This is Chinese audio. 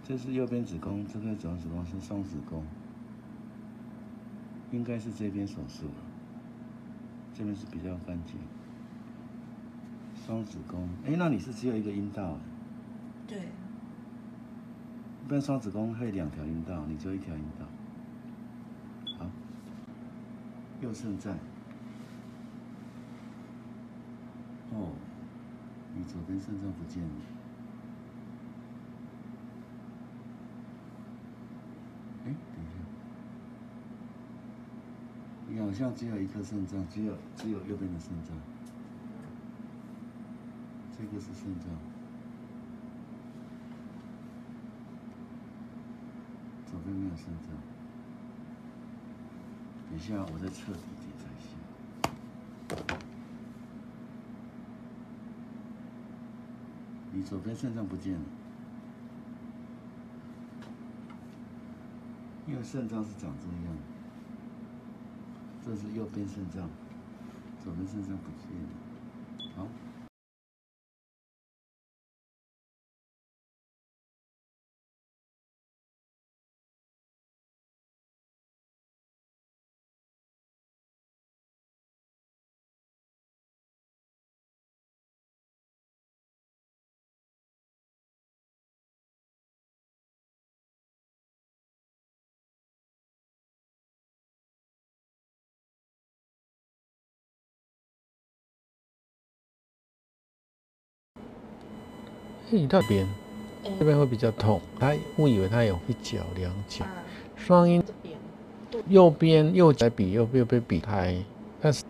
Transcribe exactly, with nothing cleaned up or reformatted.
这是右边子宫，这个左子宫是双子宫，应该是这边手术了，这边是比较干净。双子宫，哎，那你是只有一个阴道？ 对。 一般双子宫会两条阴道，你就一条阴道。好，右肾脏。哦，你左边肾脏不见了。 哎，等一下，你好像只有一颗肾脏，只有只有右边的肾脏，这个是肾脏，左边没有肾脏。等一下，我再彻底检查一下。你左边肾脏不见了。 因为肾脏是长这样，这是右边肾脏，左边肾脏不见了。好， 嘿，那边这边会比较痛，他误以为他有一角两角，双阴右边右脚比右右边比开，但是